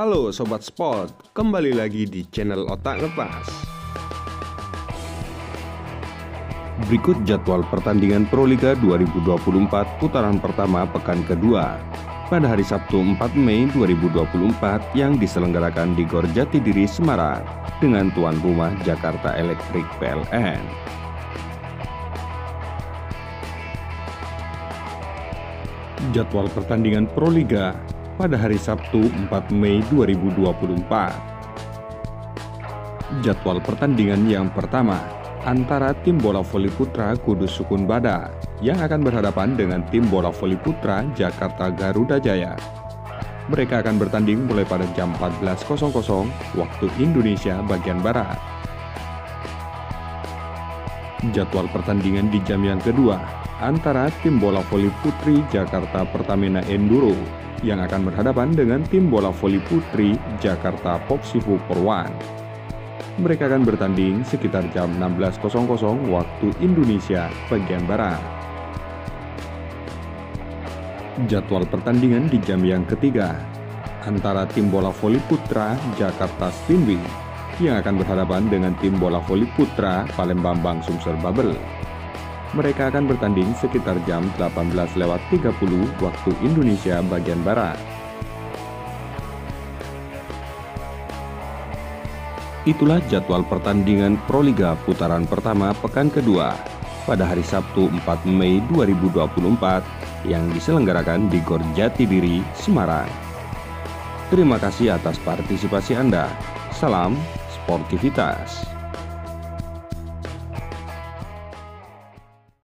Halo Sobat Sport, kembali lagi di channel Otak Ngepas. Berikut jadwal pertandingan Proliga 2024 putaran pertama pekan kedua pada hari Sabtu 4 Mei 2024 yang diselenggarakan di Gor Jatidiri, Semarang dengan tuan rumah Jakarta Electric PLN. Jadwal pertandingan Proliga pada hari Sabtu 4 Mei 2024. Jadwal pertandingan yang pertama antara tim bola voli putra Kudus Sukun Bada yang akan berhadapan dengan tim bola voli putra Jakarta Garuda Jaya. Mereka akan bertanding mulai pada jam 14.00 waktu Indonesia bagian Barat. Jadwal pertandingan di jam yang kedua antara tim bola voli putri Jakarta Pertamina Enduro yang akan berhadapan dengan tim bola voli putri Jakarta Popsifu Porwan. Mereka akan bertanding sekitar jam 16.00 waktu Indonesia bagian Barat. Jadwal pertandingan di jam yang ketiga antara tim bola voli putra Jakarta Spinwing yang akan berhadapan dengan tim bola voli putra Palembang Sumsel Babel. Mereka akan bertanding sekitar jam 18.30 waktu Indonesia bagian Barat. Itulah jadwal pertandingan Proliga putaran pertama pekan kedua pada hari Sabtu 4 Mei 2024 yang diselenggarakan di Gor Jatidiri, Semarang. Terima kasih atas partisipasi Anda. Salam sportivitas.